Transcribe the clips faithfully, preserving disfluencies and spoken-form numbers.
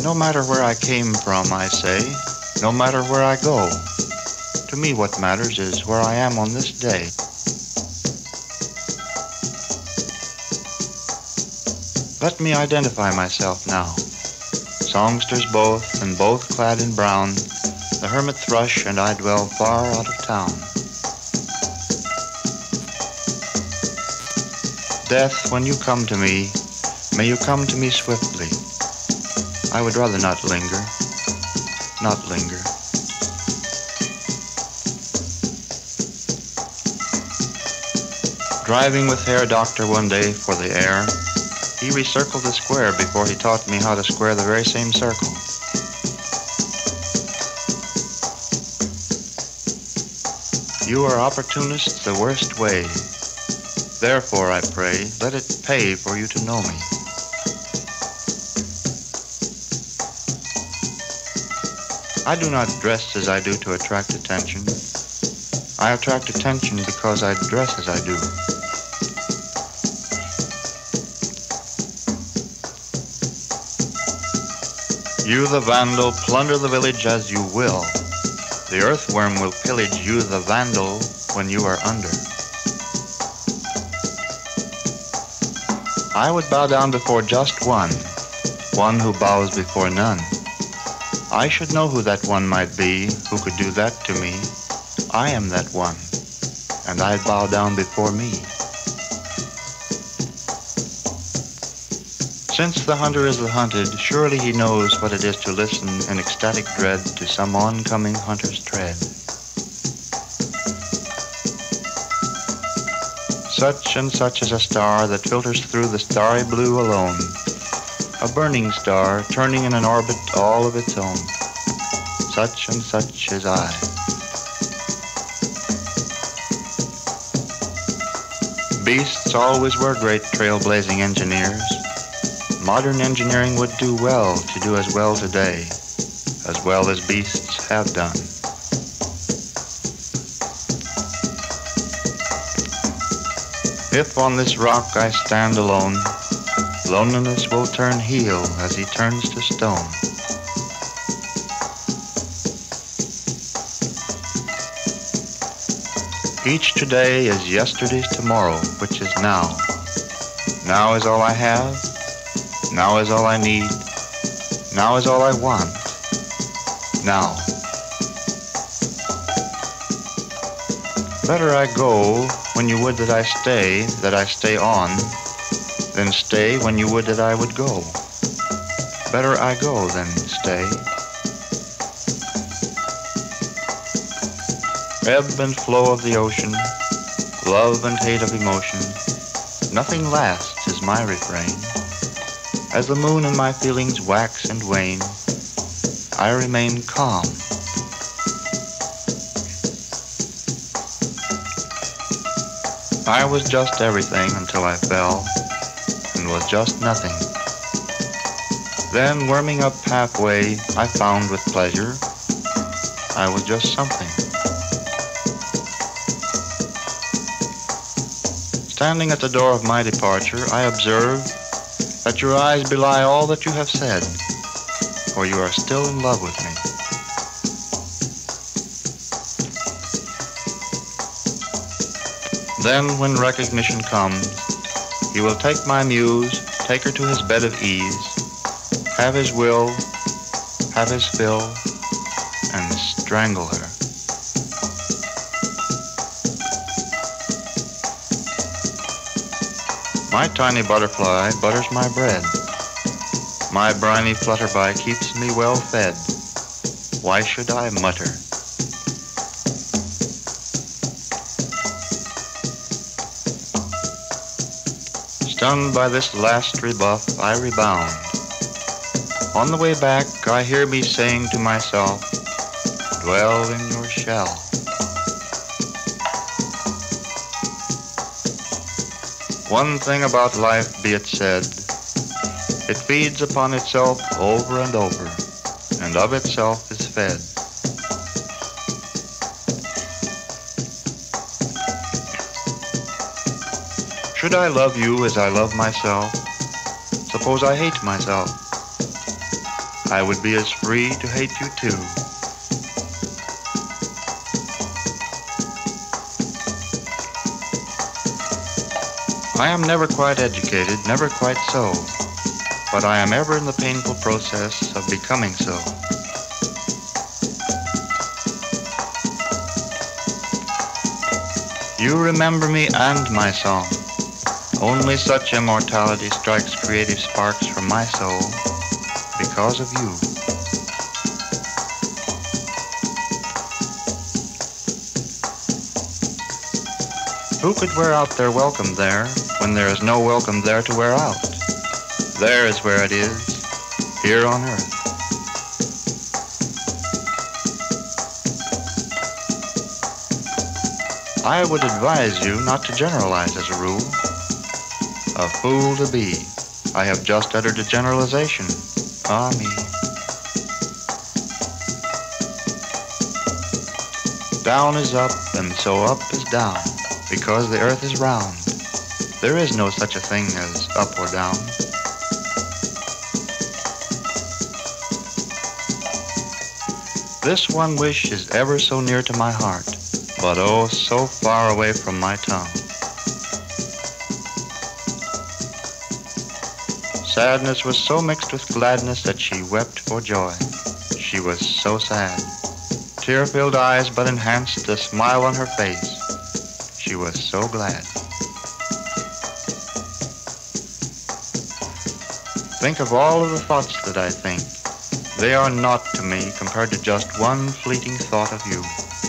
No matter where I came from, I say, no matter where I go, to me what matters is where I am on this day. Let me identify myself now. Songsters both, and both clad in brown, the hermit thrush and I dwell far out of town. Death, when you come to me, may you come to me swiftly. I would rather not linger, not linger. Driving with Herr Doctor one day for the air, he recircled the square before he taught me how to square the very same circle. You are opportunists the worst way. Therefore, I pray, let it pay for you to know me. I do not dress as I do to attract attention. I attract attention because I dress as I do. You, the vandal, plunder the village as you will. The earthworm will pillage you, the vandal, when you are under. I would bow down before just one, one who bows before none. I should know who that one might be, who could do that to me. I am that one, and I bow down before me. Since the hunter is the hunted, surely he knows what it is to listen in ecstatic dread to some oncoming hunter's tread. Such and such is a star that filters through the starry blue alone, a burning star turning in an orbit all of its own. Such and such is I. Beasts always were great trailblazing engineers. Modern engineering would do well to do as well today, as well as beasts have done. If on this rock I stand alone, loneliness will turn heel as he turns to stone. Each today is yesterday's tomorrow, which is now. Now is all I have. Now is all I need. Now is all I want. Now. Better I go when you would that I stay, that I stay on, than stay when you would that I would go. Better I go than stay. Ebb and flow of the ocean, love and hate of emotion, nothing lasts is my refrain. As the moon and my feelings wax and wane, I remain calm. I was just everything until I fell, and was just nothing. Then, worming up halfway, I found with pleasure, I was just something. Standing at the door of my departure, I observe that your eyes belie all that you have said, for you are still in love with me. Then, when recognition comes, he will take my muse, take her to his bed of ease, have his will, have his fill, and strangle her. My tiny butterfly butters my bread. My briny flutterby keeps me well fed. Why should I mutter? Stunned by this last rebuff, I rebound. On the way back, I hear me saying to myself, dwell in your shell. One thing about life, be it said, it feeds upon itself over and over, and of itself is fed. Should I love you as I love myself? Suppose I hate myself. I would be as free to hate you too. I am never quite educated, never quite so, but I am ever in the painful process of becoming so. You remember me and my song. Only such immortality strikes creative sparks from my soul because of you. Who could wear out their welcome there when there is no welcome there to wear out? There is where it is, here on earth. I would advise you not to generalize as a rule. A fool to be. I have just uttered a generalization. Ah, me. Down is up, and so up is down, because the earth is round. There is no such a thing as up or down. This one wish is ever so near to my heart, but oh, so far away from my tongue. Sadness was so mixed with gladness that she wept for joy. She was so sad. Tear-filled eyes but enhanced the smile on her face. She was so glad. Think of all of the thoughts that I think. They are naught to me compared to just one fleeting thought of you.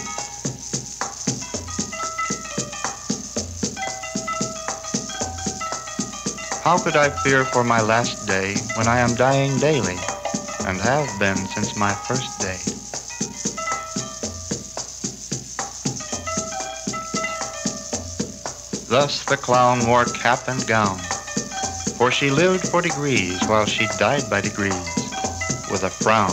How could I fear for my last day when I am dying daily, and have been since my first day? Thus the clown wore cap and gown, for she lived for degrees while she died by degrees, with a frown.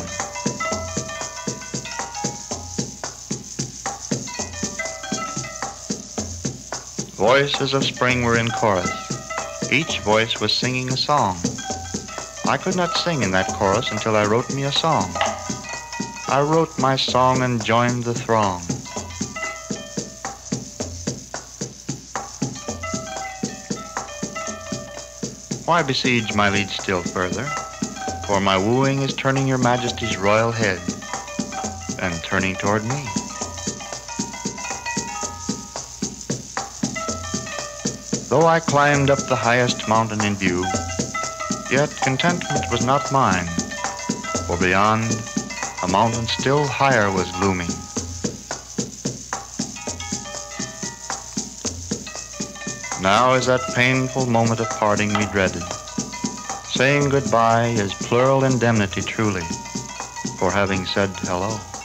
Voices of spring were in chorus. Each voice was singing a song. I could not sing in that chorus until I wrote me a song. I wrote my song and joined the throng. Why besiege my lied still further? For my wooing is turning your majesty's royal head, and turning toward me. Though I climbed up the highest mountain in view, yet contentment was not mine, for beyond, a mountain still higher was looming. Now is that painful moment of parting we dreaded. Saying goodbye is plural indemnity truly, for having said hello.